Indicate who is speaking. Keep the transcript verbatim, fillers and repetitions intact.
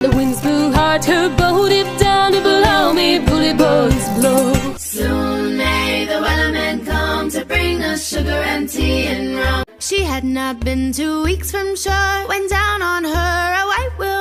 Speaker 1: The winds blew hard, her boat dipped down to below me, bully boys blow.
Speaker 2: Soon may the wellerman come to bring us sugar and tea and rum.
Speaker 3: She had not been two weeks from shore when down on her a white willow